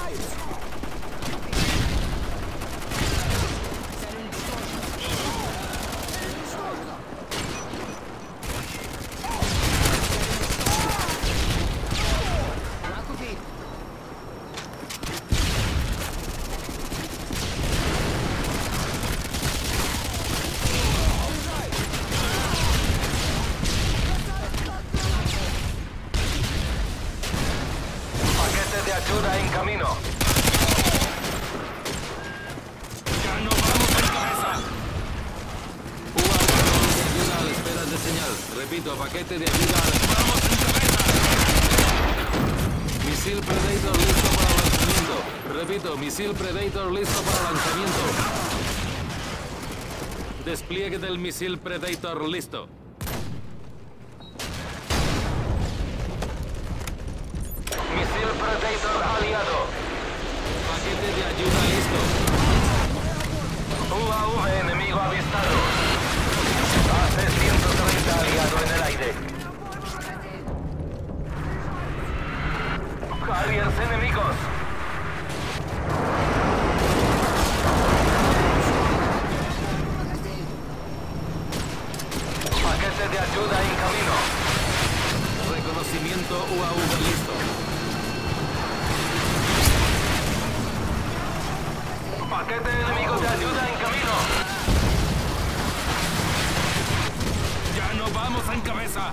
Ayuda en camino. ¡Ya no vamos en cabeza! Ayuda a la espera de señal. Repito, paquete de ayuda a la espera. ¡Vamos en cabeza! Misil Predator listo para lanzamiento. Repito, misil Predator listo para lanzamiento. Despliegue del misil Predator listo. Misil Predator aliado. Paquete de ayuda listo. UAV enemigo avistado. Hace 130 aliado en el aire. Harriers enemigos. Paquete de ayuda en camino. Reconocimiento UAV listo. Paquete enemigo de ayuda en camino. ¡Ya no vamos en cabeza!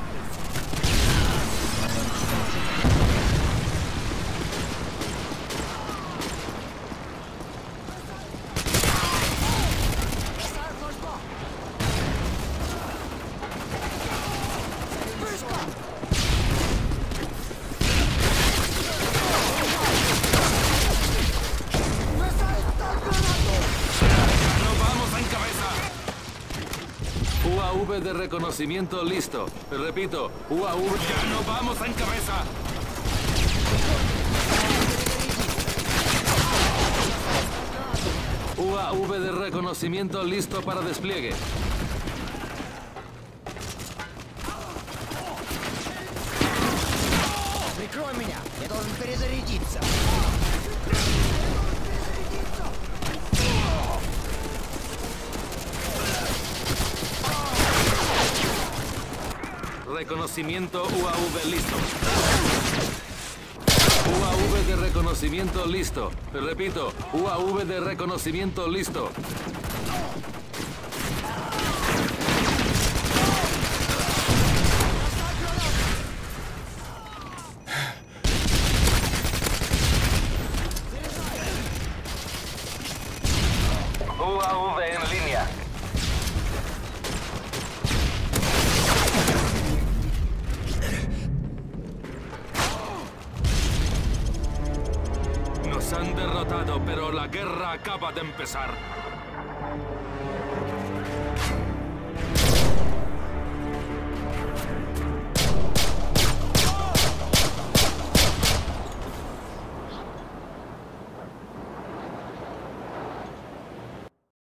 UAV de reconocimiento listo. Repito, UAV. ¡Ya no vamos en cabeza! UAV de reconocimiento listo para despliegue. Прикрой меня! Я должен перезарядиться! Reconocimiento UAV listo. UAV de reconocimiento listo. Repito, UAV de reconocimiento listo. UAV en línea. Nos han derrotado, pero la guerra acaba de empezar.